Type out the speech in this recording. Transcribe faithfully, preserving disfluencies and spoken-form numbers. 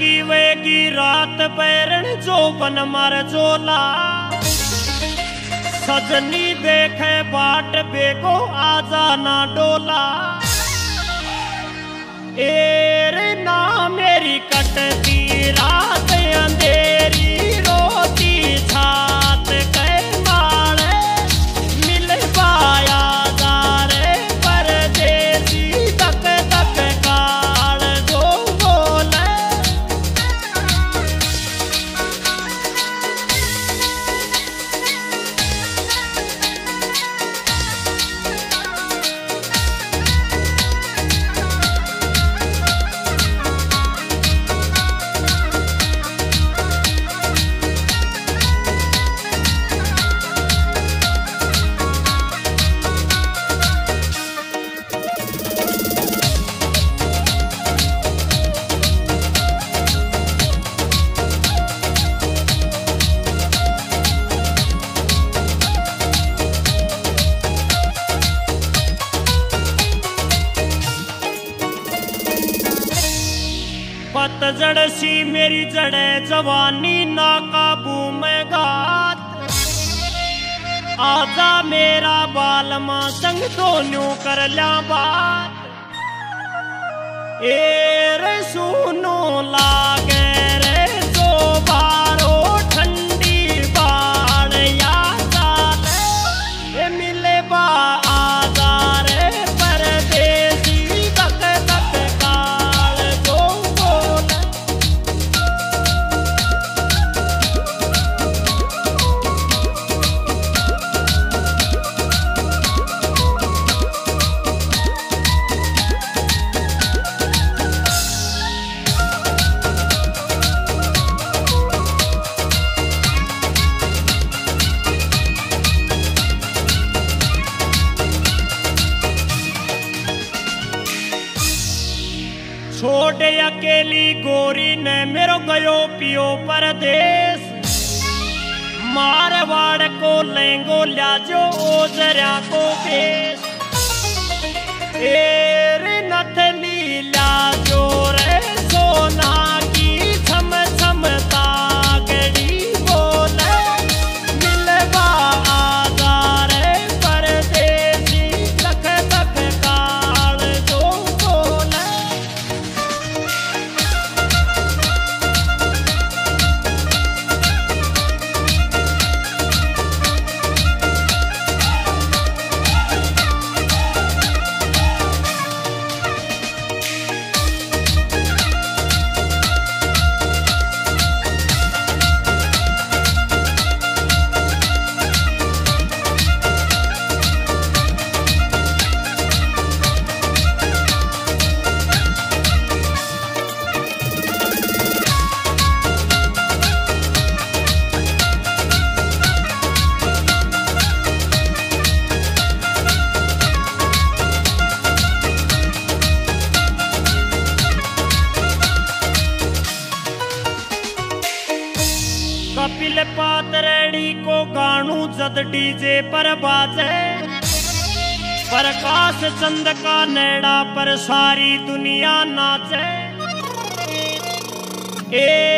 जीवेगी रात पैरण जो बन मर जोला। सजनी देखे बाट बेगो आजा ना डोला। एरे ना मेरी कटती रात अंधेरी रोती छात के मारे मिल पाया जा रे परदेसी तक तक काल जो बोले। पतझड़ सी मेरी जड़े जवानी ना काबू में घात। आजा मेरा बालमा संग दोनों कर ल्या बात। ए सुनो लागे रे जो बारो ठंडी बाण या चाले ए मिले बा आजा रे परदेसी तक तक काल जो बोले। छोड़े अकेली गोरी ने मेरो गयो पियो परदेश। मारवाड़ को लेंगो ल्याजो ओजरा को बेस। एरे नथली ल्याजो रे सोना की छम छम तागड़ी बोले। मिलवा आजा रे परदेसी तक तक काल जो बोले। कपिल पातरड़ी को गानू जद डीजे पर बाजे। प्रकाश चंद का नेड़ा पर सारी दुनिया नाचे। ए